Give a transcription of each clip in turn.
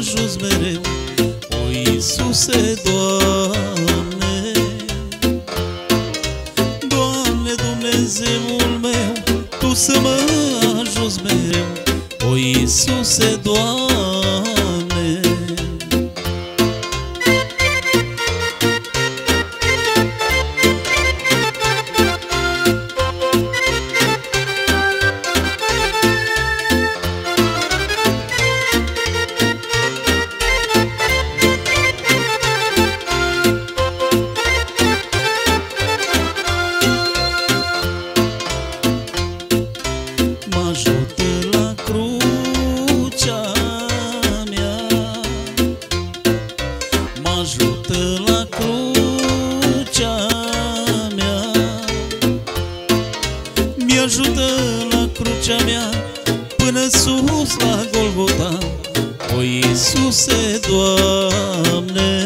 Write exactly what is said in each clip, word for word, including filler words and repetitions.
ajuns mereu, o Iisuse, Doamne. Doamne, Dumnezeul meu, Tu să mă ajuns mereu, o Iisuse, Doamne. Mi-ajută la crucea mea până sus la Golgota, o Iisuse, Doamne.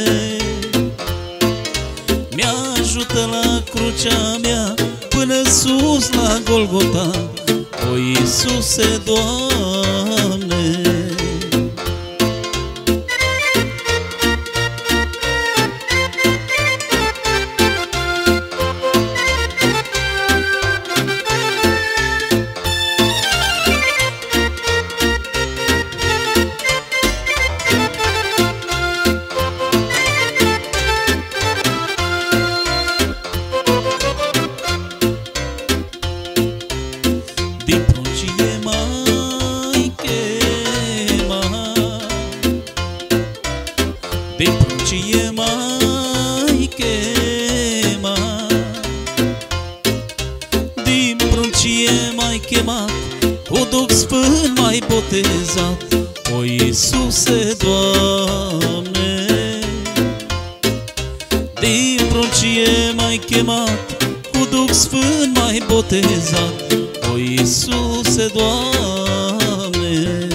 Mi-ajută la crucea mea până sus la Golgota, o Iisuse, Doamne. Din pruncie m-ai chemat, din pruncie m-ai chemat, din pruncie m-ai chemat, cu Duh Sfânt m-ai botezat, o Iisuse, Doamne. Din pruncie m-ai chemat, cu Duh Sfânt m-ai botezat, o Iisuse, Doamne.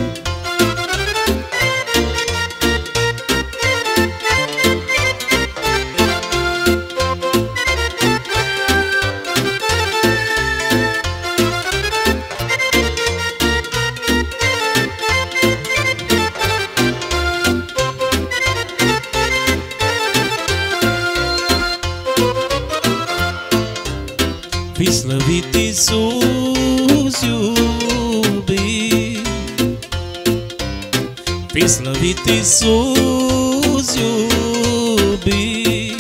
Fi slăvit Iisus iubit, fi slăvit Iisus iubit,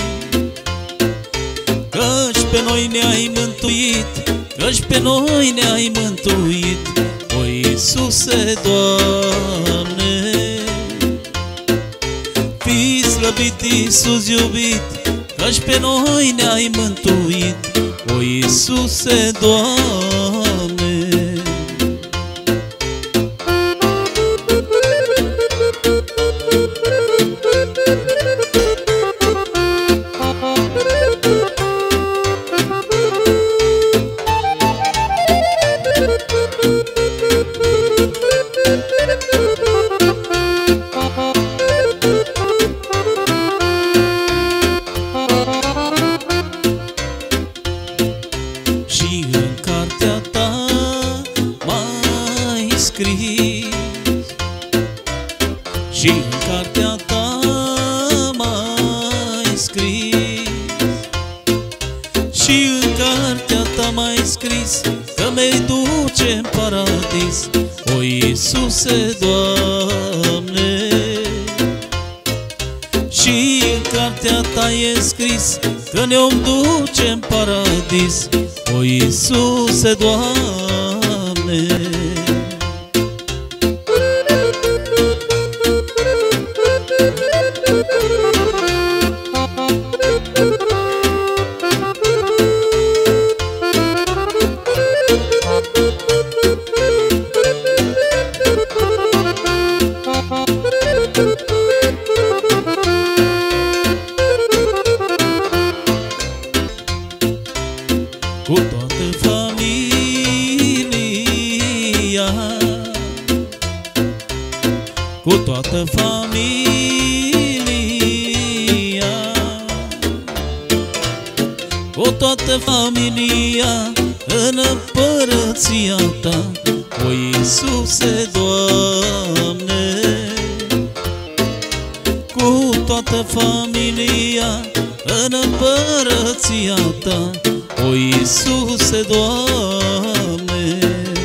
căci pe noi ne-ai mântuit, căci pe noi ne-ai mântuit, o Iisuse, Doamne. Fi slăvit Iisus iubit, căci pe noi ne-ai mântuit, o Iisuse, Doamne. Și în cartea ta m-ai scris, și în cartea ta m-ai scris, și în cartea ta m-ai scris că mi-ai duce în paradis, o Iisuse, Doamne. Și în cartea ta e scris că ne-om duce în paradis, o Iisuse, Doamne. Cu toată familia, cu toată familia, cu toată familia în împărăția ta, o Iisuse, Doamne. toată familia în împărăția Ta, o Iisuse, Doamne.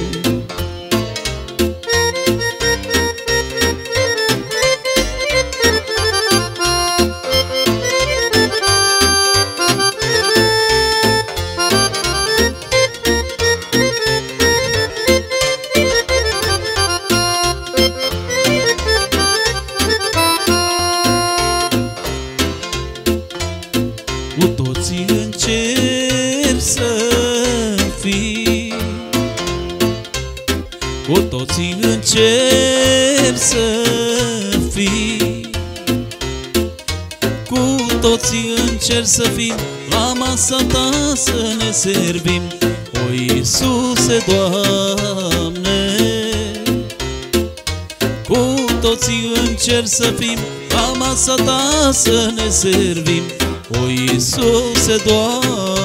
Cu toții în cer să fii, cu toții în cer să fii, cu toții în cer să fim, la masa Ta să ne servim, o Iisuse, Doamne. Cu toții în cer să fim, la masa Ta să ne servim, o Iisuse, Doamne.